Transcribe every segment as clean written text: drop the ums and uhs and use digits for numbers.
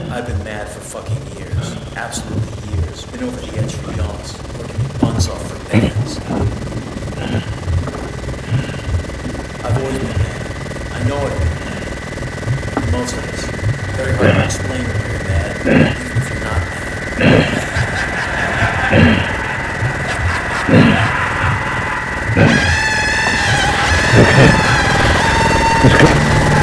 I've been mad for fucking years. Absolutely years. Been over the edge for yawns. Working my buns off for bands. I've always been mad. I know I've been mad. Most of us. Very hard to explain when you're mad, even if you're not mad. Okay. Let's go.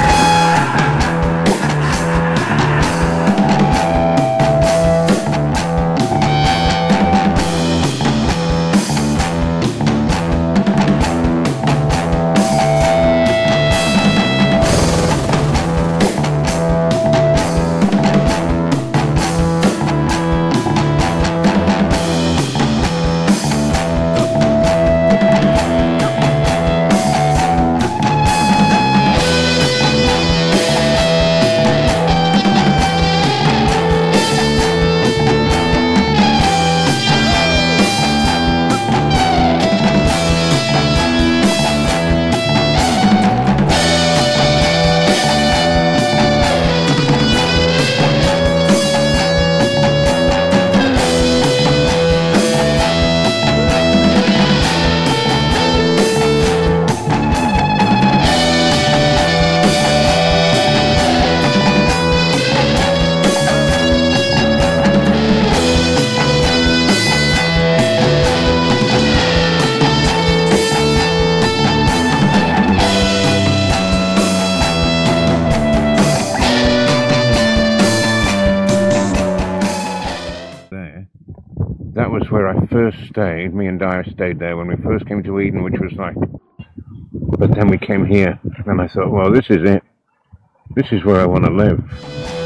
That was where I first stayed. Me and Dyer stayed there when we first came to Eden, which was like... But then we came here, and I thought, well, this is it. This is where I want to live.